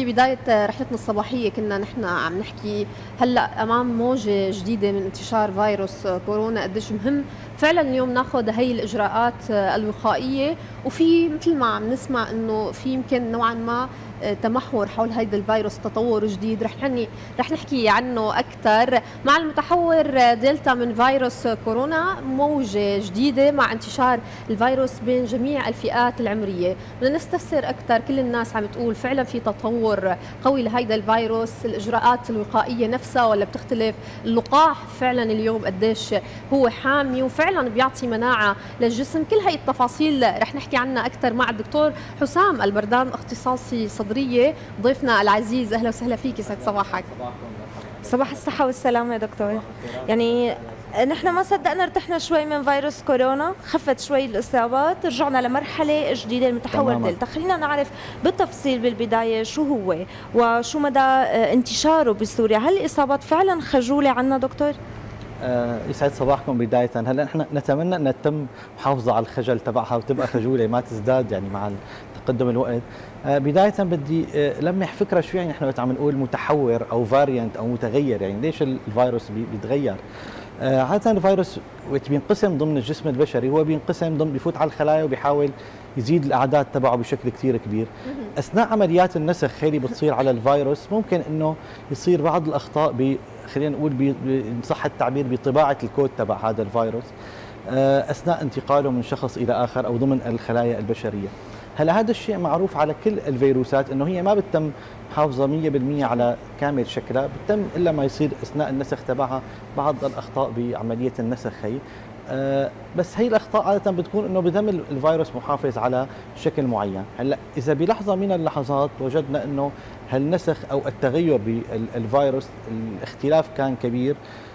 ببداية رحلتنا الصباحية كنا نحن عم نحكي هلا امام موجة جديدة من انتشار فيروس كورونا، قديش مهم فعلا اليوم ناخذ هي الاجراءات الوقائية. وفي مثل ما عم نسمع انه في يمكن نوعا ما تمحور حول هذا الفيروس، تطور جديد رح نحكي عنه اكثر مع المتحور دلتا من فيروس كورونا، موجة جديدة مع انتشار الفيروس بين جميع الفئات العمرية. بدنا نستفسر اكثر، كل الناس عم تقول فعلا في تطور قوي لهذا الفيروس، الاجراءات الوقائية نفسها ولا بتختلف؟ اللقاح فعلا اليوم قديش هو حامي وفعلا بيعطي مناعة للجسم؟ كل هاي التفاصيل رح نحكي عنها اكثر مع الدكتور حسام البردان، اختصاصي صدريه، ضيفنا العزيز. اهلا وسهلا فيك، يسعد صباحك. صباح الصحة والسلامة يا دكتور. يعني نحن ما صدقنا ارتحنا شوي من فيروس كورونا، خفت شوي الإصابات، رجعنا لمرحلة جديدة المتحور دلتا. خلينا نعرف بالتفصيل بالبداية شو هو وشو مدى انتشاره بسوريا. هل الإصابات فعلا خجولة عنا دكتور؟ يسعد صباحكم بداية. هلا نحن نتمنى أن تتم محافظة على الخجل تبعها وتبقى خجولة ما تزداد يعني مع تقدم الوقت. بداية بدي لمح فكرة شوي، يعني نحن وقت عم نقول متحور أو فاريانت أو متغير، يعني ليش الفيروس بيتغير؟ عادة الفيروس وقت بينقسم ضمن الجسم البشري هو بينقسم بيفوت على الخلايا وبيحاول يزيد الأعداد تبعه بشكل كثير كبير. أثناء عمليات النسخ اللي بتصير على الفيروس ممكن إنه يصير بعض الأخطاء خلينا نقول إن صح التعبير بطباعة الكود تبع هذا الفيروس أثناء انتقاله من شخص إلى آخر أو ضمن الخلايا البشرية. هلا هذا الشيء معروف على كل الفيروسات انه هي ما بتتم محافظه 100% على كامل شكلها، بتتم الا ما يصير اثناء النسخ تبعها بعض الاخطاء بعمليه النسخ هي. بس هي الاخطاء عاده بتكون انه بتم الفيروس محافظ على شكل معين. هلا اذا بلحظه من اللحظات وجدنا انه هالنسخ او التغير بالفيروس الاختلاف كان كبير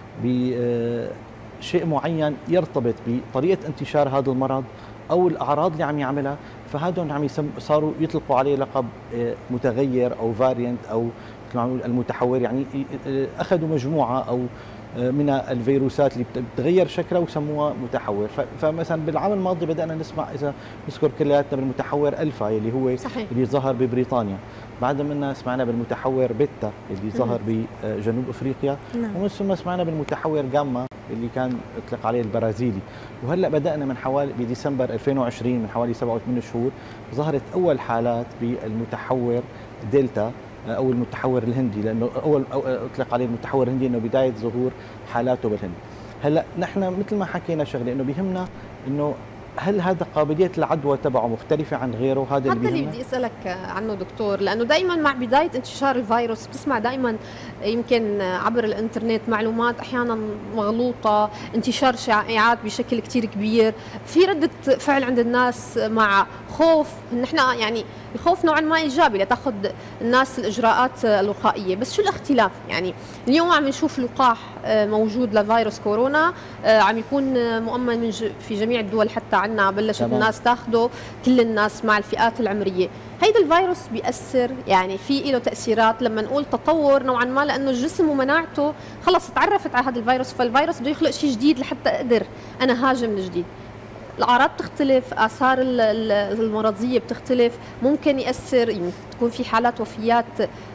بشيء معين يرتبط بطريقه انتشار هذا المرض او الاعراض اللي عم يعملها، فهذول عم صاروا يطلقوا عليه لقب متغير او فاريانت او مثل ما نقول المتحور. يعني اخذوا مجموعه او من الفيروسات اللي بتغير شكلها وسموها متحور. فمثلا بالعام الماضي بدانا نسمع، اذا نذكر كلياتنا، بالمتحور الفا اللي هو صحيح. اللي ظهر ببريطانيا، بعد منا سمعنا بالمتحور بيتا اللي ظهر بجنوب افريقيا، ومن ثم سمعنا بالمتحور جاما اللي كان اطلق عليه البرازيلي. وهلا بدانا من حوالي بديسمبر 2020 من حوالي 7 و8 شهور ظهرت اول حالات بالمتحور دلتا او المتحور الهندي، لانه اول اطلق عليه المتحور الهندي انه بدايه ظهور حالاته بالهند. هلا نحن مثل ما حكينا شغله انه بيهمنا انه هل هذا قابليه العدوى تبعه مختلفه عن غيره؟ هذا اللي بدي اسالك عنه دكتور، لانه دائما مع بدايه انتشار الفيروس بتسمع دائما يمكن عبر الانترنت معلومات احيانا مغلوطه، انتشار شائعات بشكل كثير كبير، في رده فعل عند الناس مع خوف. نحن يعني الخوف نوعا ما ايجابي لتاخذ الناس الاجراءات الوقائيه، بس شو الاختلاف؟ يعني اليوم عم نشوف لقاح موجود لفيروس كورونا عم يكون مؤمن في جميع الدول، حتى عنا بلشت الناس تاخذه، كل الناس مع الفئات العمريه. هيدا الفيروس بيأثر، يعني في له تأثيرات لما نقول تطور نوعا ما، لأنه الجسم ومناعته خلص تعرفت على هذا الفيروس، فالفيروس بده يخلق شيء جديد لحتى أقدر أنا هاجم من جديد. الأعراض بتختلف، آثار المرضية بتختلف، ممكن يأثر، يعني تكون في حالات وفيات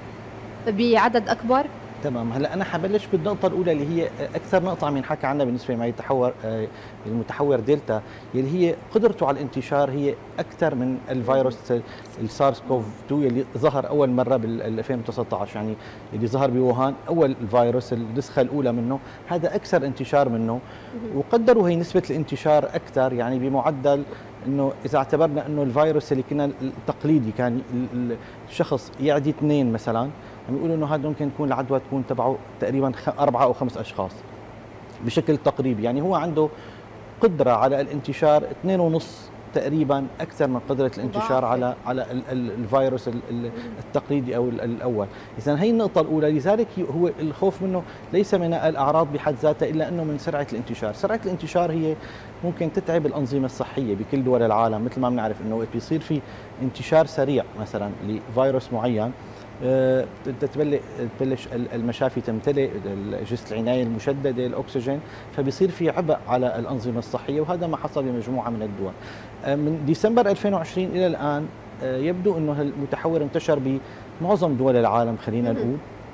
بعدد أكبر. تمام. هلا انا حبلش بالنقطه الاولى اللي هي اكثر نقطه عم ينحكى عنها بالنسبه لما يتحور المتحور دلتا، اللي هي قدرته على الانتشار هي اكثر من الفيروس السارس كوف 2 اللي ظهر اول مره بال 2019، يعني اللي ظهر بوهان اول الفيروس النسخه الاولى منه، هذا اكثر انتشار منه. وقدروا هي نسبه الانتشار اكثر، يعني بمعدل انه اذا اعتبرنا انه الفيروس اللي كنا التقليدي كان الشخص يعدي 2 مثلا، عم يقولوا انه هذا ممكن تكون العدوى تكون تبعه تقريبا 4 أو 5 اشخاص بشكل تقريبي. يعني هو عنده قدره على الانتشار 2.5 تقريبا اكثر من قدره الانتشار على الفيروس التقليدي او الاول. اذا هي النقطه الاولى. لذلك هو الخوف منه ليس من الاعراض بحد ذاتها، الا انه من سرعه الانتشار. سرعه الانتشار هي ممكن تتعب الانظمه الصحيه بكل دول العالم. مثل ما بنعرف انه وقت بيصير في انتشار سريع مثلا لفيروس معين، تبلش المشافي تمتلئ، اجهزه العنايه المشدده، الاكسجين، فبيصير في عبء على الانظمه الصحيه، وهذا ما حصل بمجموعه من الدول. من ديسمبر 2020 الى الان يبدو انه المتحور انتشر معظم دول العالم خلينا نقول.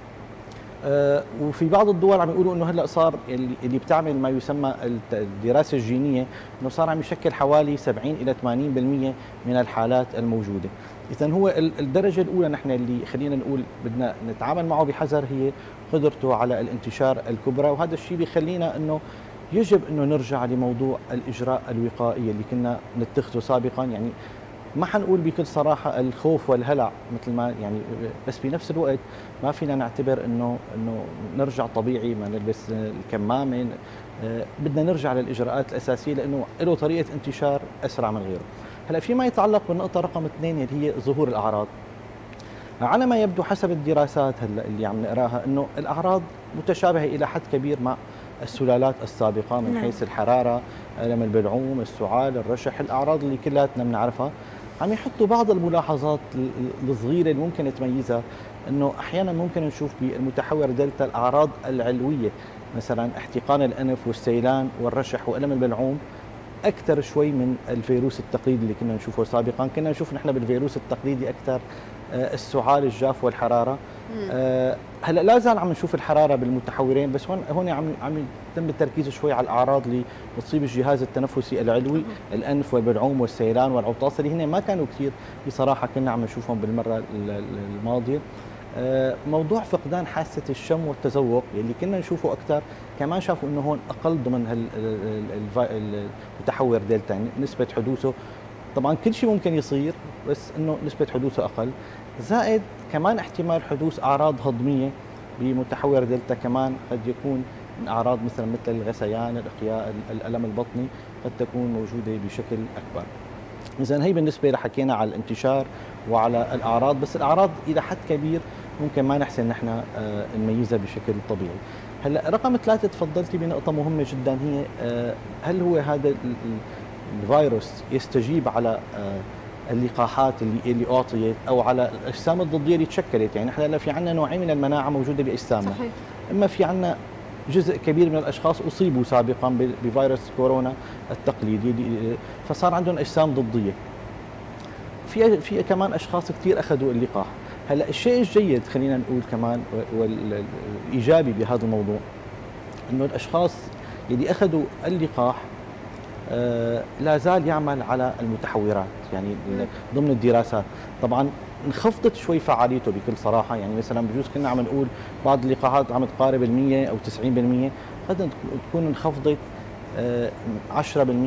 وفي بعض الدول عم يقولوا انه هلا صار اللي بتعمل ما يسمى الدراسه الجينيه انه صار عم يشكل حوالي 70 الى 80% من الحالات الموجوده. اذا هو الدرجه الاولى نحن اللي خلينا نقول بدنا نتعامل معه بحذر هي قدرته على الانتشار الكبرى، وهذا الشيء بيخلينا انه يجب انه نرجع لموضوع الاجراء الوقائي اللي كنا نتخذه سابقا. يعني ما حنقول بكل صراحه الخوف والهلع مثل ما يعني، بس بنفس الوقت ما فينا نعتبر انه نرجع طبيعي ما نلبس الكمامه. بدنا نرجع للاجراءات الاساسيه لانه له طريقه انتشار اسرع من غيره. هلا فيما يتعلق بالنقطه رقم 2 اللي هي ظهور الاعراض، على ما يبدو حسب الدراسات هلا اللي عم نقراها انه الاعراض متشابهه الى حد كبير مع السلالات السابقه من حيث الحراره، الم البلعوم، السعال، الرشح، الاعراض اللي كلاتنا بنعرفها. عم يحطوا بعض الملاحظات الصغيره اللي ممكن تميزها، انه احيانا ممكن نشوف بالمتحور دلتا الاعراض العلويه، مثلا احتقان الانف والسيلان والرشح والم البلعوم اكثر شوي من الفيروس التقليدي اللي كنا نشوفه سابقا. كنا نشوف نحن بالفيروس التقليدي اكثر السعال الجاف والحراره. هلا لا زال عم نشوف الحراره بالمتحورين، بس هون عم يتم التركيز شوي على الاعراض اللي بتصيب الجهاز التنفسي العلوي، الانف والبلعوم والسيلان والعطاس اللي هن ما كانوا كثير بصراحه كنا عم نشوفهم بالمره الماضيه. موضوع فقدان حاسه الشم والتذوق اللي كنا نشوفه اكثر، كمان شافوا انه هون اقل ضمن المتحور دلتا، يعني نسبه حدوثه طبعا كل شيء ممكن يصير بس انه نسبه حدوثه اقل. زائد كمان احتمال حدوث اعراض هضميه بمتحور دلتا، كمان قد يكون من اعراض مثل الغثيان، الاقياء، الالم البطني قد تكون موجوده بشكل اكبر. اذا هي بالنسبه لحكينا على الانتشار وعلى الاعراض، بس الاعراض الى حد كبير ممكن ما نحسن نحن نميزها بشكل طبيعي. هلا رقم 3 تفضلتي بنقطه مهمه جدا، هي هل هو هذا الفيروس يستجيب على اللقاحات اللي اعطيت او على الاجسام الضديه اللي تشكلت؟ يعني نحن هلا في عندنا نوعين من المناعه موجوده باجسامنا. صحيح. اما في عندنا جزء كبير من الاشخاص اصيبوا سابقا بفيروس كورونا التقليدي فصار عندهم اجسام ضديه. في كمان اشخاص كثير اخذوا اللقاح. هلا الشيء الجيد خلينا نقول كمان والايجابي بهذا الموضوع انه الاشخاص اللي اخذوا اللقاح لا زال يعمل على المتحورات، يعني ضمن الدراسات طبعا انخفضت شوي فعاليته بكل صراحه. يعني مثلا بجوز كنا عم نقول بعض اللقاحات عم تقارب ال100 او 90%، قد تكون انخفضت 10% 20%،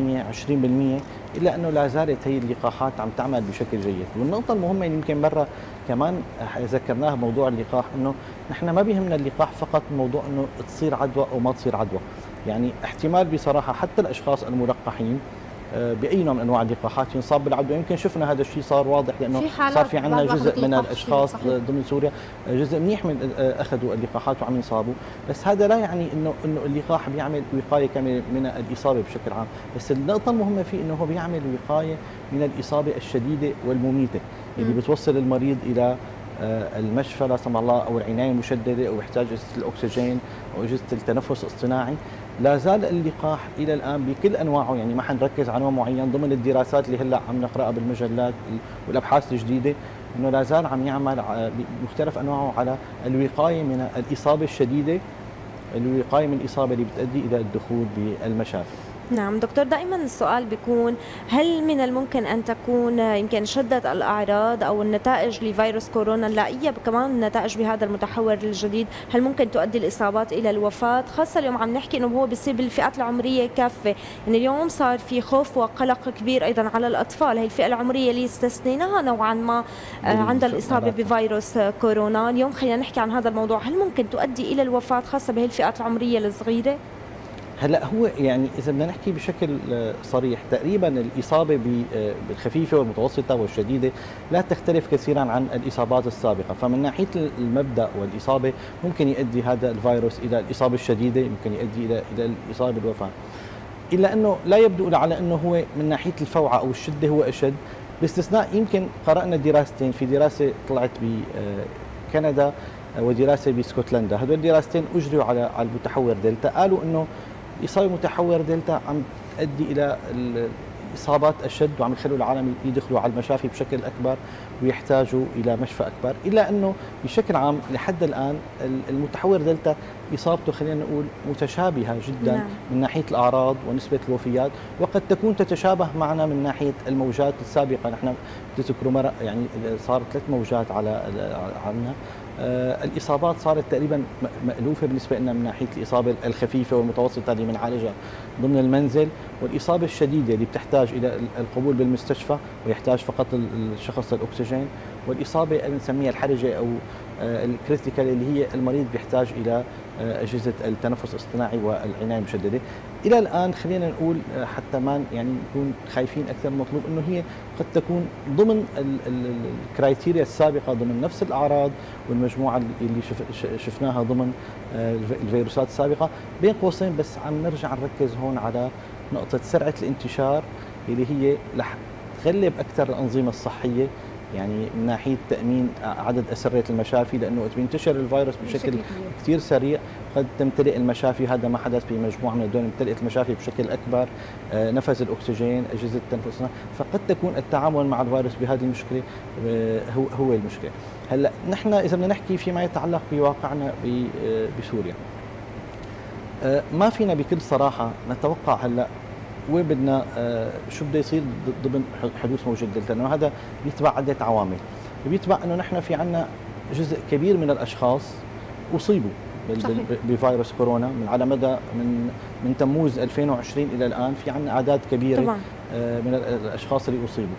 الا انه لا زالت هي اللقاحات عم تعمل بشكل جيد. والنقطه المهمه اللي يمكن مره كمان ذكرناها بموضوع اللقاح، انه نحن ما بيهمنا اللقاح فقط موضوع انه تصير عدوى او ما تصير عدوى. يعني احتمال بصراحه حتى الاشخاص الملقحين باي نوع من انواع اللقاحات ينصاب بالعدوى. يمكن شفنا هذا الشيء صار واضح لانه صار في عندنا جزء من الاشخاص ضمن سوريا جزء منيح من اخذوا اللقاحات وعم ينصابوا، بس هذا لا يعني انه اللقاح بيعمل وقايه كامله من الاصابه بشكل عام. بس النقطه المهمه فيه انه هو بيعمل وقايه من الاصابه الشديده والمميته اللي بتوصل المريض الى المشفى لا سمح الله او العنايه المشدده او يحتاج اجهزه الاكسجين او اجهزه التنفس الاصطناعي. لا زال اللقاح الى الان بكل انواعه، يعني ما حنركز على نوع معين ضمن الدراسات اللي هلا عم نقراها بالمجلات والابحاث الجديده، انه لا زال عم يعمل بمختلف انواعه على الوقايه من الاصابه الشديده، الوقايه من الاصابه اللي بتؤدي الى الدخول بالمشافي. نعم دكتور، دائما السؤال بيكون هل من الممكن أن تكون يمكن شدة الأعراض أو النتائج لفيروس كورونا اللائية كمان النتائج بهذا المتحور الجديد هل ممكن تؤدي الإصابات إلى الوفاة؟ خاصة اليوم عم نحكي إنه هو بيصير بالفئات العمرية كافة، يعني اليوم صار في خوف وقلق كبير أيضا على الأطفال، هي الفئة العمرية اللي استثنيناها نوعا ما عندها الإصابة بفيروس كورونا. اليوم خلينا نحكي عن هذا الموضوع، هل ممكن تؤدي إلى الوفاة خاصة بهي الفئات العمرية الصغيرة؟ هلا هو يعني اذا بدنا نحكي بشكل صريح تقريبا الاصابه بالخفيفه والمتوسطه والشديده لا تختلف كثيرا عن الاصابات السابقه، فمن ناحيه المبدا والاصابه ممكن يؤدي هذا الفيروس الى الاصابه الشديده، ممكن يؤدي الى الاصابه بالوفاه. الا انه لا يبدو على انه هو من ناحيه الفوعه او الشده هو اشد، باستثناء يمكن قرانا دراستين، في دراسه طلعت بكندا ودراسه باسكتلندا، هذول الدراستين اجروا على المتحور دلتا، قالوا انه إصابة متحور دلتا عم تؤدي إلى اصابات اشد وعم يخلوا العالم يدخلوا على المشافي بشكل اكبر ويحتاجوا الى مشفى اكبر، الا انه بشكل عام لحد الان المتحور دلتا اصابته خلينا نقول متشابهه جدا نعم. من ناحيه الاعراض ونسبه الوفيات، وقد تكون تتشابه معنا من ناحيه الموجات السابقه. نحن تذكروا مرة يعني صارت 3 موجات على عنا. الاصابات صارت تقريبا مألوفه بالنسبه لنا من ناحيه الاصابه الخفيفه والمتوسطه اللي بنعالجها ضمن المنزل، والاصابه الشديده اللي بتحتاج الى القبول بالمستشفى ويحتاج فقط الشخص الاكسجين، والاصابه اللي بنسميها الحرجه او الكريتيكال اللي هي المريض بيحتاج الى اجهزه التنفس الاصطناعي والعنايه المشدده. الى الان خلينا نقول حتى ما يعني نكون خايفين اكثر من المطلوب انه هي قد تكون ضمن الكرايتيريا السابقه ضمن نفس الاعراض والمجموعه اللي شفناها ضمن الفيروسات السابقه. بين قوسين بس عم نرجع نركز هون على نقطه سرعه الانتشار اللي هي رح تغلب اكثر الانظمه الصحيه، يعني من ناحيه تامين عدد اسره المشافي، لانه وقت بينتشر الفيروس بشكل كثير سريع قد تمتلئ المشافي. هذا ما حدث في مجموعه من الدول، امتلئت المشافي بشكل اكبر، نفذ الاكسجين، اجهزه التنفس، فقد تكون التعامل مع الفيروس بهذه المشكله هو المشكله. هلا نحن اذا بدنا نحكي فيما يتعلق بواقعنا بسوريا، ما فينا بكل صراحه نتوقع هلا وين بدنا شو بده يصير ضمن حدوث موجة دلتا، لانه هذا بيتبع عده عوامل. بيتبع انه نحن في عندنا جزء كبير من الاشخاص اصيبوا بفيروس كورونا من على مدى من تموز 2020 الى الان، في عندنا اعداد كبيره طبعا من الاشخاص اللي اصيبوا.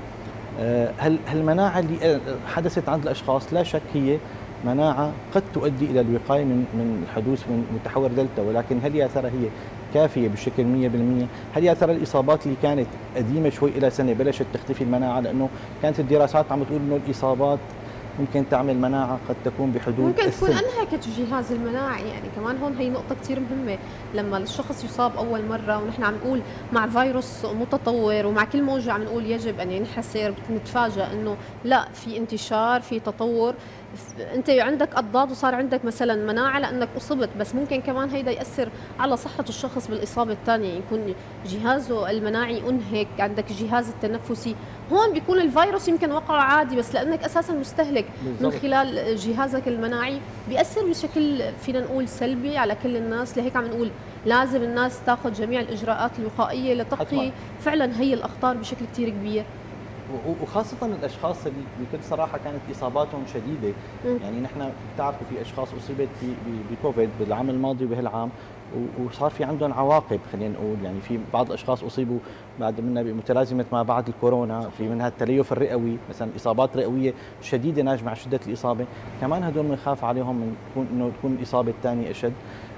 هل المناعه اللي حدثت عند الاشخاص لا شك هي مناعه قد تؤدي الى الوقايه من الحدوث من متحور دلتا، ولكن هل يا ترى هي كافيه بشكل 100%؟ هل يا ترى الاصابات اللي كانت قديمه شوي الى سنه بلشت تختفي المناعه؟ لانه كانت الدراسات عم تقول انه الاصابات ممكن تعمل مناعه قد تكون بحدود ممكن تكون انهكت الجهاز المناعي، يعني كمان هون هي نقطه كثير مهمه. لما الشخص يصاب اول مره ونحن عم نقول مع فيروس متطور ومع كل موجه عم نقول يجب ان ينحسر، نتفاجئ انه لا، في انتشار، في تطور، انت عندك اضداد وصار عندك مثلا مناعه لانك اصبت، بس ممكن كمان هيدا ياثر على صحه الشخص بالاصابه الثانيه، يكون جهازه المناعي انهك، عندك الجهاز التنفسي، هون بيكون الفيروس يمكن وقع عادي، بس لانك اساسا مستهلك من خلال جهازك المناعي بياثر بشكل فينا نقول سلبي على كل الناس. لهيك عم نقول لازم الناس تاخذ جميع الاجراءات الوقائيه لتقي فعلا هي الاخطار بشكل كثير كبير، وخاصة الأشخاص اللي بكل صراحة كانت إصاباتهم شديدة. يعني نحن بتعرفوا في أشخاص أصيبت بكوفيد بالعام الماضي وبهالعام وصار في عندهم عواقب، خلينا نقول يعني في بعض الأشخاص أصيبوا بعد منها بمتلازمة ما بعد الكورونا، في منها التليف الرئوي مثلا، إصابات رئوية شديدة ناجمة مع شدة الإصابة، كمان هدول بنخاف عليهم من إنه تكون الإصابة الثانية أشد.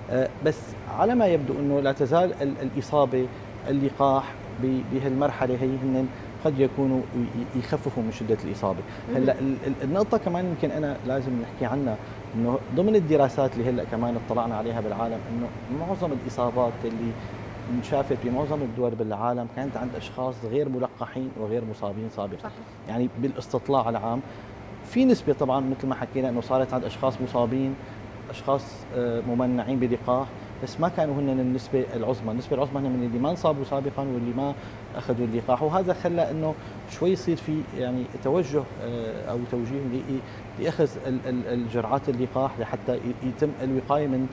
بس على ما يبدو إنه لا تزال الإصابة اللقاح بهالمرحلة هي هن قد يكونوا يخففوا من شده الاصابه. هلا النقطه كمان يمكن انا لازم نحكي عنها، انه ضمن الدراسات اللي هلا كمان اطلعنا عليها بالعالم، انه معظم الاصابات اللي انشافت بمعظم الدول بالعالم كانت عند اشخاص غير ملقحين وغير مصابين سابقا. يعني بالاستطلاع العام في نسبه طبعا مثل ما حكينا انه صارت عند اشخاص مصابين، اشخاص ممنعين بلقاح، بس ما كانوا هن النسبه العظمى، النسبه العظمى هن من اللي ما انصابوا سابقا واللي ما اخذوا اللقاح، وهذا خلى انه شوي يصير في يعني توجه او توجيه لاخذ الجرعات اللقاح لحتى يتم الوقايه من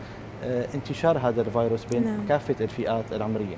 انتشار هذا الفيروس بين كافه الفئات العمريه.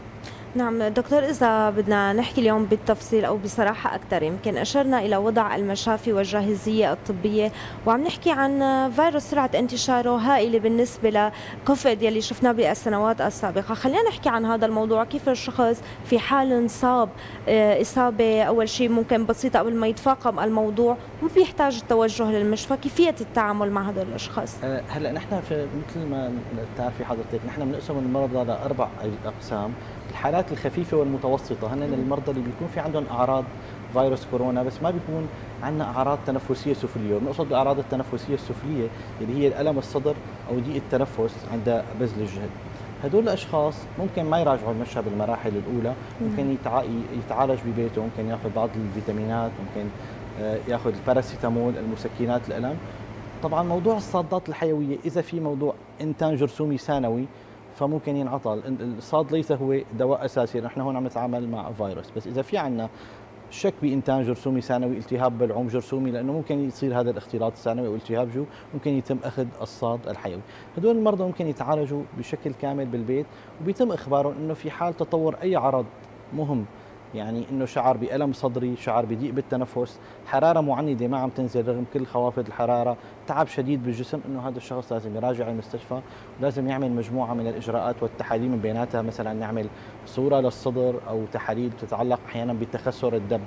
نعم دكتور، إذا بدنا نحكي اليوم بالتفصيل أو بصراحة أكثر، يمكن أشرنا إلى وضع المشافي والجاهزية الطبية، وعم نحكي عن فيروس سرعة انتشاره هائلة بالنسبة لكوفيد يلي شفناه بالسنوات السابقة. خلينا نحكي عن هذا الموضوع، كيف الشخص في حال انصاب إصابة أول شيء ممكن بسيطة قبل ما يتفاقم الموضوع وبيحتاج التوجه للمشفى، كيفية التعامل مع هذول الأشخاص؟ هلا نحن مثل ما تعرفي حضرتك نحن بنقسم المرضى لأربع أقسام. الحالات الخفيفة والمتوسطة هن المرضى اللي بيكون في عندهم أعراض فيروس كورونا بس ما بيكون عندنا أعراض تنفسية سفلية، ونقصد بالأعراض التنفسية السفلية اللي هي الألم الصدر أو ضيق التنفس عند بذل الجهد. هدول الأشخاص ممكن ما يراجعوا المشفى بالمراحل الأولى، ممكن يتعالج ببيته، ممكن ياخذ بعض الفيتامينات، ممكن ياخذ الباراسيتامول المسكنات الألم. طبعا موضوع الصادات الحيوية إذا في موضوع إنتاج جرثومي ثانوي فممكن ينعطى. الصاد ليس هو دواء اساسي، نحن هون عم نتعامل مع فيروس، بس اذا في عندنا شك بانتاج جرثومي ثانوي، التهاب بالعوم جرثومي، لانه ممكن يصير هذا الاختلاط الثانوي او التهاب ممكن يتم اخذ الصاد الحيوي. هدول المرضى ممكن يتعالجوا بشكل كامل بالبيت، وبيتم اخبارهم انه في حال تطور اي عرض مهم، يعني انه شعر بألم صدري، شعر بضيق بالتنفس، حراره معنده ما عم تنزل رغم كل خوافض الحراره، تعب شديد بالجسم، انه هذا الشخص لازم يراجع المستشفى، ولازم يعمل مجموعه من الاجراءات والتحاليل، من بيناتها مثلا نعمل صوره للصدر او تحاليل تتعلق احيانا بتخثر الدم.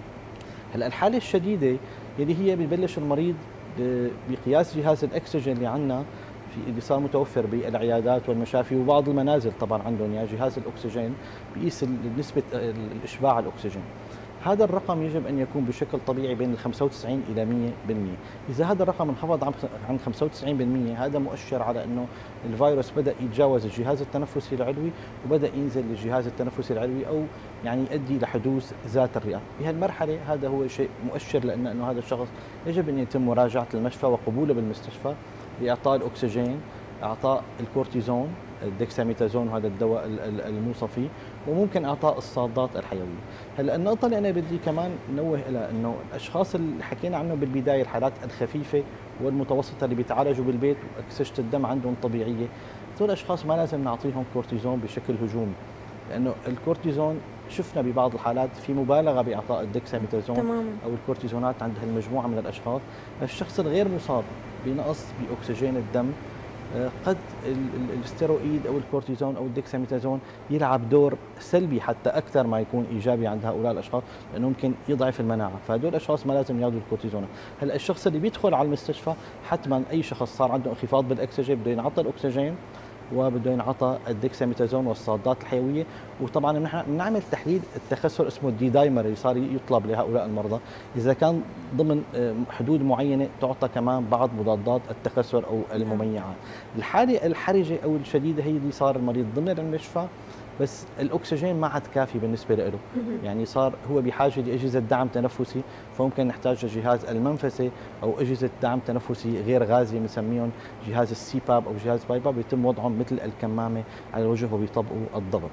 هلا الحاله الشديده يلي هي ببلش المريض بقياس جهاز الاكسجين اللي عندنا اللي صار متوفر بالعيادات والمشافي وبعض المنازل طبعا عندهم يا جهاز الاكسجين بيقيس نسبه الاشباع الاكسجين. هذا الرقم يجب ان يكون بشكل طبيعي بين ال 95 الى 100%. اذا هذا الرقم انخفض عن 95% هذا مؤشر على انه الفيروس بدا يتجاوز الجهاز التنفسي العلوي وبدا ينزل للجهاز التنفسي العلوي، او يعني يؤدي لحدوث ذات الرئه. بهالمرحله هذا هو شيء مؤشر لان انه هذا الشخص يجب ان يتم مراجعه المشفى وقبوله بالمستشفى لاعطاء الاكسجين، اعطاء الكورتيزون، الدكساميتازون وهذا الدواء الموصفي، وممكن اعطاء الصادات الحيويه. هلا النقطه اللي انا بدي كمان نوه لها انه الاشخاص اللي حكينا عنهم بالبدايه، الحالات الخفيفه والمتوسطه اللي بيتعالجوا بالبيت واكسجه الدم عندهم طبيعيه، هذول الاشخاص ما لازم نعطيهم كورتيزون بشكل هجومي، لانه الكورتيزون شفنا ببعض الحالات في مبالغه باعطاء الدكساميتازون او الكورتيزونات عند هالمجموعه من الاشخاص. الشخص الغير مصاب بنقص باكسجين الدم قد الاستيرويد او الكورتيزون او الدكساميتازون يلعب دور سلبي حتى اكثر ما يكون ايجابي عند هؤلاء الاشخاص، لانه ممكن يضعف المناعه، فهدول الاشخاص ما لازم ياخذوا الكورتيزون. هلا الشخص اللي بيدخل على المستشفى حتما اي شخص صار عنده انخفاض بالاكسجين بده ينعطى الاكسجين وبده ينعطى الدكساميتازون والصادات الحيويه. وطبعا نحن بنعمل تحليل التخثر اسمه الدي دايمر اللي صار يطلب لهؤلاء المرضى، اذا كان ضمن حدود معينه تعطى كمان بعض مضادات التخثر او المميعات. الحاله الحرجه او الشديده هي اللي صار المريض ضمن المشفى بس الاكسجين ما عاد كافي بالنسبه له، يعني صار هو بحاجه لاجهزه دعم تنفسي، فممكن نحتاج لجهاز المنفسه او اجهزه دعم تنفسي غير غازي بنسميهم جهاز السي باب او جهاز باي باب، بيتم وضعهم مثل الكمامه على الوجه وبيطبقوا الضغط.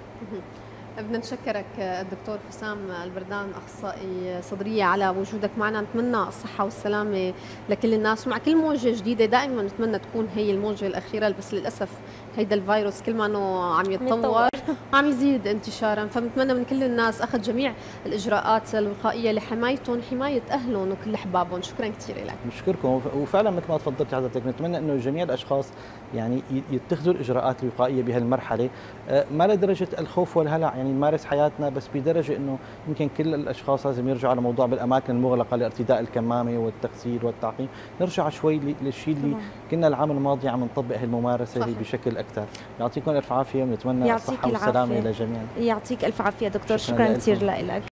بدنا نشكرك الدكتور حسام البردان، اخصائي صدريه، على وجودك معنا. نتمنى الصحه والسلامه لكل الناس، ومع كل موجه جديده دائما نتمنى تكون هي الموجه الاخيره، بس للاسف هيدا الفيروس كل ما انه عم يتطور عم يزيد انتشارا، فبنتمنى من كل الناس اخذ جميع الاجراءات الوقائيه لحمايتهم، حمايه اهلهم وكل احبابهم. شكرا كثير لك. بشكرك، وفعلا مثل ما تفضلت حضرتك نتمنى انه جميع الاشخاص يعني يتخذوا الاجراءات الوقائيه بهالمرحله، ما لدرجه الخوف والهلع، يعني نمارس حياتنا بس بدرجه انه يمكن كل الاشخاص لازم يرجعوا على موضوع بالاماكن المغلقه لارتداء الكمامه والتغسيل والتعقيم، نرجع شوي للشيء اللي كنا العام الماضي عم نطبق هالممارسه هي بشكل اكثر. يعطيكم الف عافيه، ونتمنى الصحه والسلامه للجميع. يعطيك الف عافيه دكتور، شكرا كثير لك.